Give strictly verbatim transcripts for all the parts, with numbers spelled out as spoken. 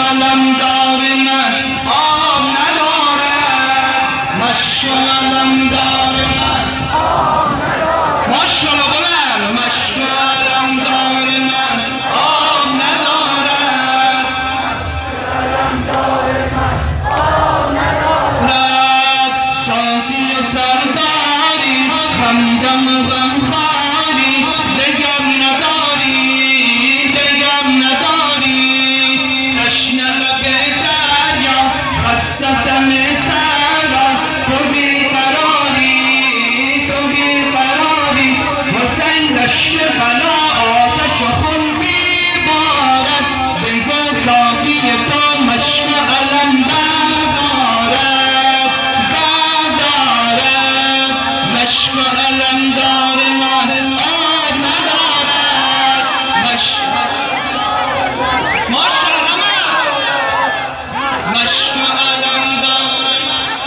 علمدار من آب ندارد، مشک علمدار من آب ندارد. ماشاءالله بلند. مشک علمدار من آب ندارد، علمدار من آب ندارد. ساقی سرداری همدم غمخواری دگر نداری، دگر نداری. تشنه لب دریا خسته دم سرا، تو بیقراری، تو بیقراری. حسین دشت بلا آتش خون میبارد، بگو ساقی تو مشک علم بردارد، بردارد. مشک علمدار من آب ندارد، مشک ماشاءالله مشک علمدار من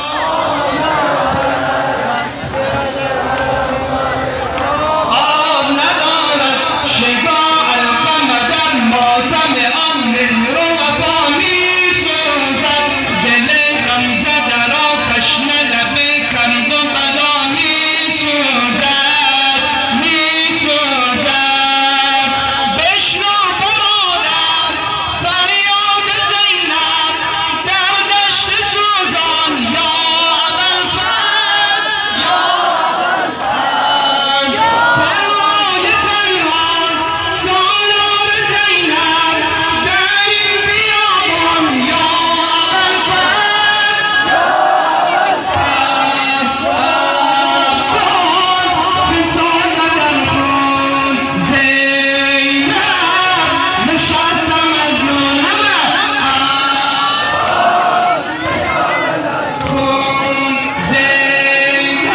آب ندارد. شیدا القمر در ماتم آن مهر و وفا میسوزد، دل غمزده را تشنه لب کرد و بلا میسوزد، میسوزد. بشنو برادر فریاد زینب در دشت سوزان، یا ابوالفضل، یا ابوالفضل. تنهای تنها سالار زینب در این بیابان، یا ابوالفضل، یا ابوالفضل. عباس فتاد در خون زینب، نشستم از اون خون زینب.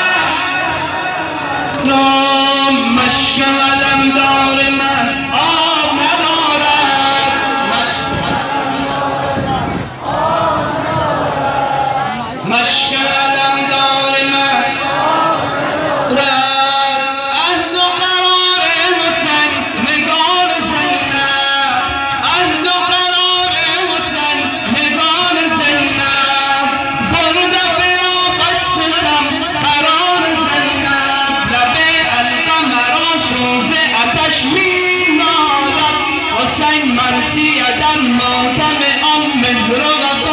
نام مشک علمدار من آب ندارد، مشک علمدار من عهد و قرار حسین نگار زینب، عهد و قرار حسین نگار زینب. برده به آتش ستم قرار زینب، لب القمر سوز آتش می‌مالد. حسین مرثیه در ماتم آن مهر و وفا